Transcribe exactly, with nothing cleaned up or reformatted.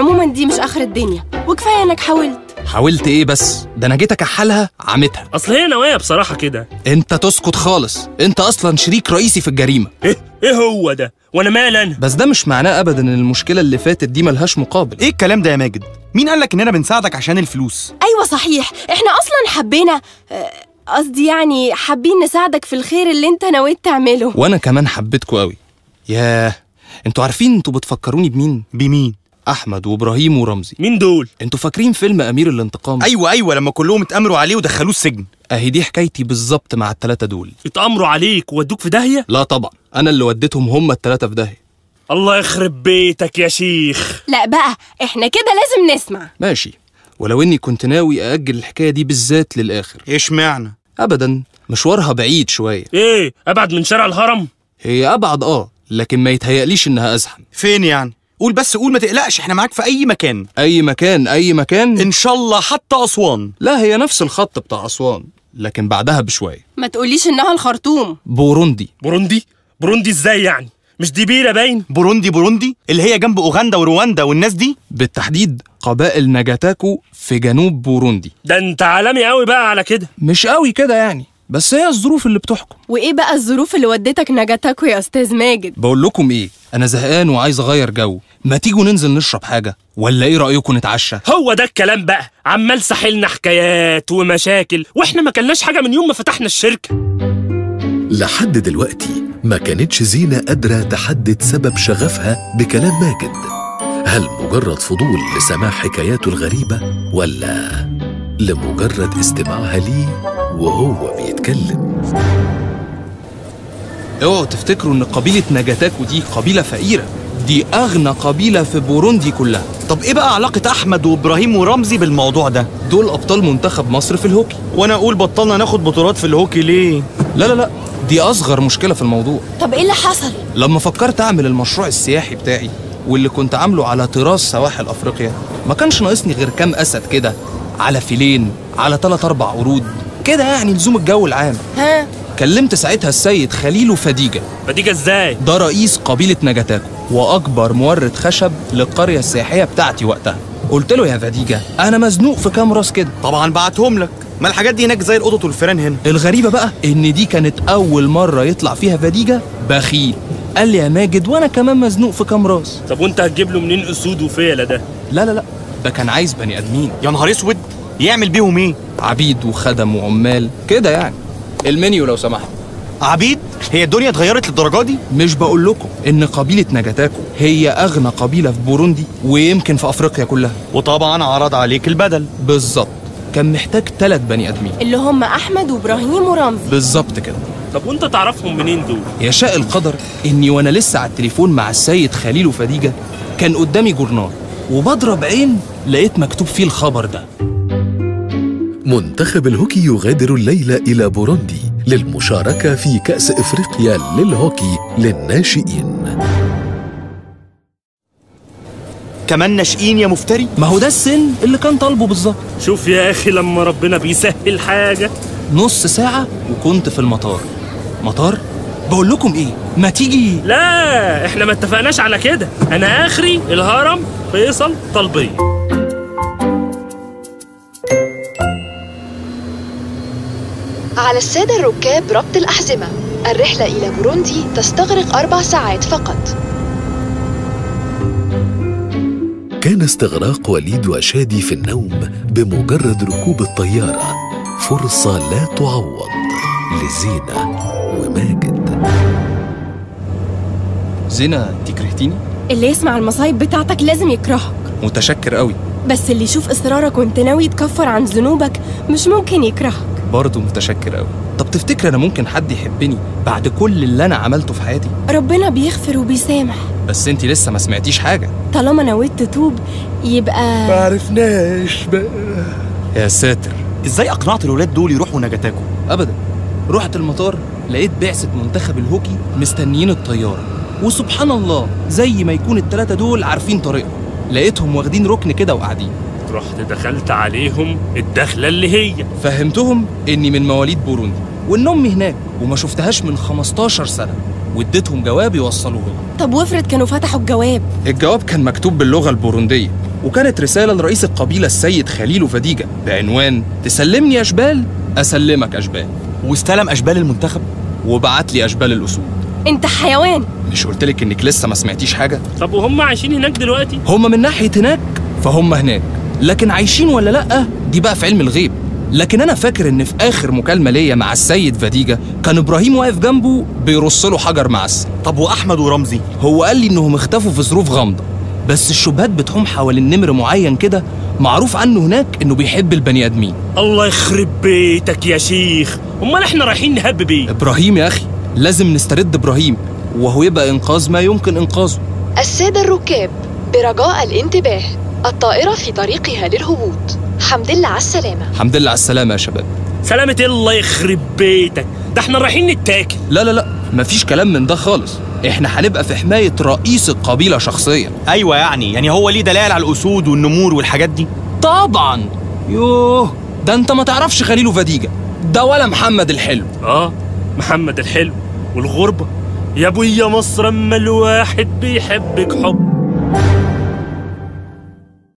عموما دي مش آخر الدنيا، وكفاية إنك حاولت. حاولت ايه بس؟ ده انا جيت اكحلها عمتها. اصل هي نوايا بصراحه كده. انت تسكت خالص، انت اصلا شريك رئيسي في الجريمه. ايه ايه هو ده؟ وانا مال انا؟ بس ده مش معناه ابدا ان المشكله اللي فاتت دي ملهاش مقابل. ايه الكلام ده يا ماجد؟ مين قالك اننا بنساعدك عشان الفلوس؟ أيوة صحيح، إحنا أصلا حبينا، قصدي يعني حابين نساعدك في الخير اللي أنت نويت تعمله. وانا كمان حبيتكوا قوي. ياه، انتوا عارفين انتوا بتفكروني بمين؟ بمين؟ احمد وابراهيم ورمزي. مين دول؟ انتوا فاكرين فيلم امير الانتقام؟ ايوه ايوه، لما كلهم اتامروا عليه ودخلوه السجن. اهي دي حكايتي بالظبط مع الثلاثه دول. اتامروا عليك وودوك في داهيه؟ لا طبعا، انا اللي وديتهم هم الثلاثه في داهيه. الله يخرب بيتك يا شيخ. لا بقى، إحنا كده لازم نسمع. ماشي، ولو اني كنت ناوي ااجل الحكايه دي بالذات للاخر. ايش معنى؟ ابدا، مشوارها بعيد شويه. ايه، ابعد من شارع الهرم؟ هي ابعد اه، لكن ما يتهيأليش انها ازحم. فين يعني؟ قول بس، قول، ما تقلقش، احنا معاك في اي مكان. اي مكان اي مكان ان شاء الله، حتى اسوان. لا، هي نفس الخط بتاع اسوان لكن بعدها بشويه. ما تقوليش إنها الخرطوم. بوروندي. بوروندي؟ بوروندي ازاي يعني؟ مش دي بيرة باين؟ بوروندي بوروندي اللي هي جنب اوغندا ورواندا والناس دي؟ بالتحديد قبائل نجاتاكو في جنوب بوروندي. ده انت عالمي قوي بقى على كده. مش قوي كده يعني، بس هي الظروف اللي بتحكم. وإيه بقى الظروف اللي ودتك نجاتاكو يا أستاذ ماجد؟ بقول لكم ايه، انا زهقان وعايز اغير جو، ما تيجوا ننزل نشرب حاجه، ولا ايه رايكم نتعشى؟ هو ده الكلام بقى، عمال ساحلنا حكايات ومشاكل واحنا ما كلناش حاجه من يوم ما فتحنا الشركه. لحد دلوقتي ما كانتش زينة قادرة تحدد سبب شغفها بكلام ماجد. هل مجرد فضول لسماع حكاياته الغريبة، ولا لمجرد استماعها ليه وهو بيتكلم؟ اوعوا تفتكروا ان قبيله نجاتاكو دي قبيله فقيره، دي اغنى قبيله في بوروندي كلها. طب ايه بقى علاقة احمد وابراهيم ورمزي بالموضوع ده؟ دول ابطال منتخب مصر في الهوكي. وانا اقول بطلنا ناخد بطولات في الهوكي ليه؟ لا لا لا، دي اصغر مشكله في الموضوع. طب إيه اللي حصل؟ لما فكرت اعمل المشروع السياحي بتاعي واللي كنت عامله على طراز سواحل افريقيا، ما كانش ناقصني غير كام اسد كده، على فيلين، على ثلاث اربع قرود كده، يعني لزوم الجو العام. ها؟ كلمت ساعتها السيد خليل فديجة. فديجة ازاي؟ ده رئيس قبيلة نجاتاكو واكبر مورد خشب للقرية السياحية بتاعتي وقتها. قلت له يا فديجة، انا مزنوق في كام راس كده. طبعا بعتهم لك، ما الحاجات دي هناك زي القطط والفيران هنا. الغريبة بقى ان دي كانت اول مرة يطلع فيها فديجة بخيل. قال لي يا ماجد، وانا كمان مزنوق في كام راس. طب وانت هتجيب له منين اسود وفيلة ده؟ لا لا لا، ده كان عايز بني ادمين. يا نهار اسود، يعمل بيهم ايه؟ عبيد وخدم وعمال كده يعني. المنيو لو سمحت. عبيد؟ هي الدنيا اتغيرت للدرجه دي؟ مش بقول لكم ان قبيله نجاتاكو هي اغنى قبيله في بوروندي ويمكن في افريقيا كلها؟ وطبعا عرض عليك البدل. بالظبط، كان محتاج ثلاث بني ادمين اللي هم احمد وابراهيم ورمزي. بالظبط كده. طب وانت تعرفهم منين دول؟ يشاء القدر اني وانا لسه على التليفون مع السيد خليل وفديجة كان قدامي جورنال وبضرب عين لقيت مكتوب فيه الخبر ده. منتخب الهوكي يغادر الليلة إلى بوروندي للمشاركة في كأس إفريقيا للهوكي للناشئين. كمان ناشئين يا مفتري؟ ما هو ده السن اللي كان طالبه بالظبط. شوف يا أخي لما ربنا بيسهل حاجة. نص ساعة وكنت في المطار. مطار؟ بقول لكم ايه، ما تيجي. لا احنا ما اتفقناش على كده، انا اخري الهرم، فيصل، طلبية. على السادة الركاب ربط الأحزمة، الرحلة إلى بوروندي تستغرق أربع ساعات فقط. كان استغراق وليد وشادي في النوم بمجرد ركوب الطيارة فرصة لا تعوض لزينة وماجد. زينة، انتي كرهتيني؟ اللي يسمع المصايب بتاعتك لازم يكرهك. متشكر قوي. بس اللي يشوف إصرارك وانت ناوي تكفر عن ذنوبك مش ممكن يكرهك. برضه متشكر قوي. طب تفتكر انا ممكن حد يحبني بعد كل اللي انا عملته في حياتي؟ ربنا بيغفر وبيسامح. بس انتي لسه ما سمعتيش حاجة. طالما نويت تتوب يبقى ما عرفناش بقى. يا ساتر، ازاي اقنعت الولاد دول يروحوا نجاتاكو؟ ابدا، رحت المطار لقيت بعثة منتخب الهوكي مستنيين الطيارة، وسبحان الله زي ما يكون التلاتة دول عارفين طريقهم، لقيتهم واخدين ركن كده وقاعدين. رحت دخلت عليهم الدخلة اللي هي فهمتهم اني من مواليد بوروندي وان امي هناك وما شفتهاش من خمستاشر سنة، واديتهم جواب يوصلوه لي. طب وافرض كانوا فتحوا الجواب؟ الجواب كان مكتوب باللغة البوروندية وكانت رسالة لرئيس القبيلة السيد خليل فديجة بعنوان تسلمني يا أشبال أسلمك أشبال. واستلم أشبال المنتخب وبعت لي أشبال الأسود. انت حيوان. مش قلتلك إنك لسه ما سمعتيش حاجة؟ طب وهم عايشين هناك دلوقتي؟ هم من ناحية هناك فهم هناك، لكن عايشين ولا لأ دي بقى في علم الغيب. لكن أنا فاكر إن في آخر مكالمة ليا مع السيد فديجة كان إبراهيم واقف جنبه بيرص له حجر معسل. طب وأحمد ورمزي؟ هو قال لي إنهم اختفوا في ظروف غامضة، بس الشبهات بتحوم حوالين نمر معين كده معروف عنه هناك إنه بيحب البني آدمين. الله يخرب بيتك يا شيخ، أمال إحنا رايحين نهب بيه؟ إبراهيم يا أخي، لازم نسترد إبراهيم وهو يبقى إنقاذ ما يمكن إنقاذه. السادة الركاب برجاء الانتباه، الطائرة في طريقها للهبوط. حمد لله على السلامة. حمد لله على السلامة يا شباب. سلامة الله يخرب بيتك، ده احنا رايحين نتاكل. لا لا لا مفيش كلام من ده خالص، احنا هنبقى في حماية رئيس القبيلة شخصيا. أيوة يعني يعني هو ليه دلائل على الأسود والنمور والحاجات دي؟ طبعا. يوه ده انت ما تعرفش خليل فديجة ده ولا محمد الحلو. اه محمد الحلو والغربة. يا ابويا مصر اما الواحد بيحبك حب